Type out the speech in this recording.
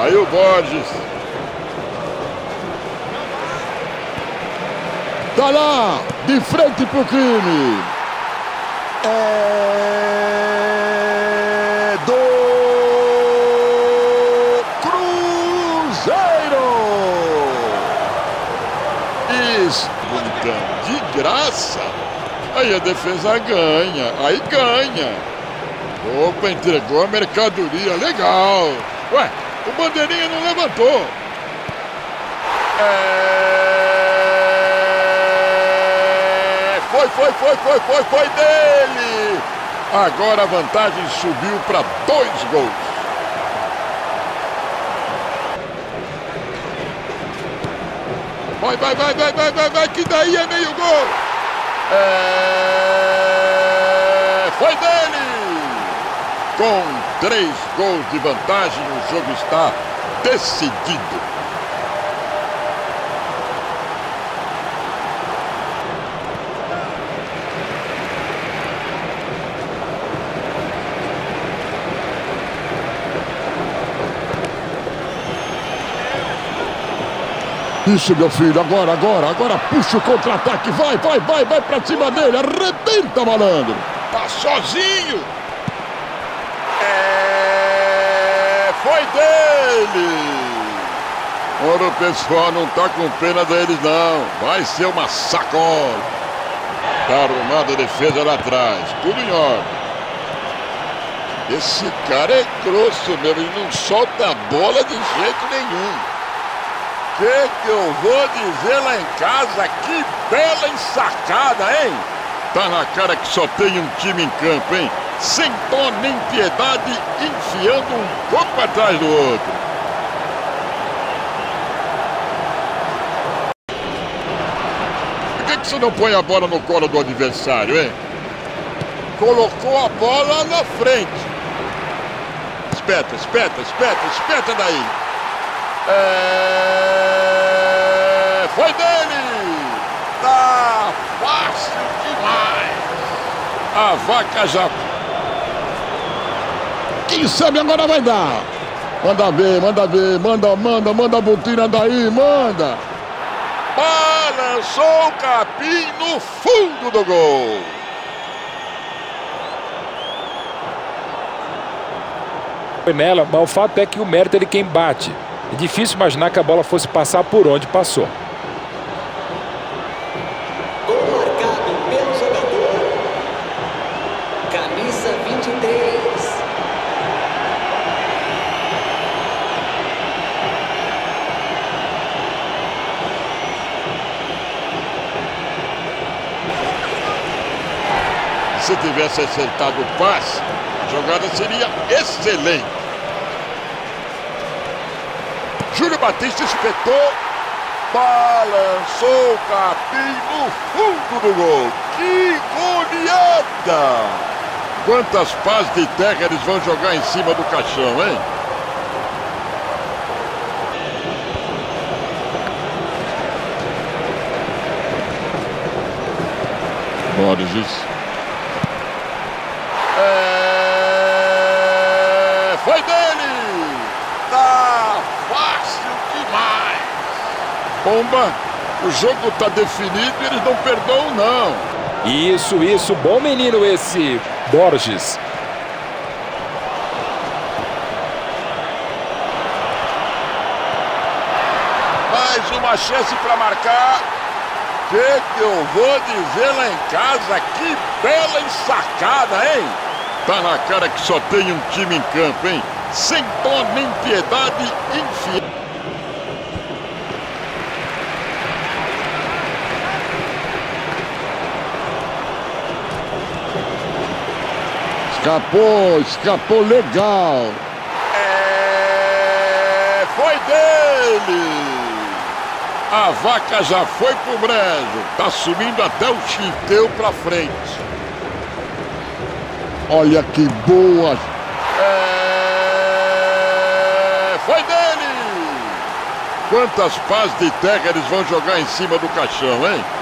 Aí o Borges. Tá lá, de frente pro crime. É do Cruzeiro. Isso, bonitão. De graça. Aí a defesa ganha. Aí ganha. Opa, entregou a mercadoria. Legal. Ué, o bandeirinha não levantou. Foi dele! Agora a vantagem subiu para 2 gols. Vai, que daí é meio gol. Foi dele! Com 3 gols de vantagem, o jogo está decidido. Isso, meu filho, agora puxa o contra-ataque, vai pra cima dele, arrebenta, malandro. Tá sozinho. Foi dele. Ora, o pessoal não tá com pena deles, não. Vai ser uma sacola. Tá arrumada a defesa lá atrás, tudo em ordem. Esse cara é grosso mesmo, ele não solta a bola de jeito nenhum. Que eu vou dizer lá em casa? Que bela ensacada, hein? Tá na cara que só tem um time em campo, hein? Sem dó nem piedade, enfiando um pouco atrás do outro. Por que você não põe a bola no colo do adversário, hein? Colocou a bola na frente. Espeta daí. Foi dele! Tá fácil demais! A vaca já... Quem sabe agora vai dar! Manda ver, manda a botina daí, manda! Balançou o capim no fundo do gol! Foi nela, mas o fato é que o mérito é de quem bate. É difícil imaginar que a bola fosse passar por onde passou. Gol marcado pelo jogador. Camisa 23. Se tivesse acertado o passe, a jogada seria excelente. Júlio Batista espetou, balançou o capim no fundo do gol. Que goleada! Quantas pás de terra eles vão jogar em cima do caixão, hein? Borges. Foi dele! Tá fácil demais! Bomba, o jogo tá definido e eles não perdoam, não. Isso, bom menino esse Borges. Mais uma chance para marcar. Que eu vou dizer lá em casa? Que bela ensacada, hein? Tá na cara que só tem um time em campo, hein? Sem dó nem piedade, enfia. Escapou legal. Foi dele. A vaca já foi pro brejo. Tá subindo até o chiteu pra frente. Olha que boa. Foi dele. Quantas pás de terra eles vão jogar em cima do caixão, hein?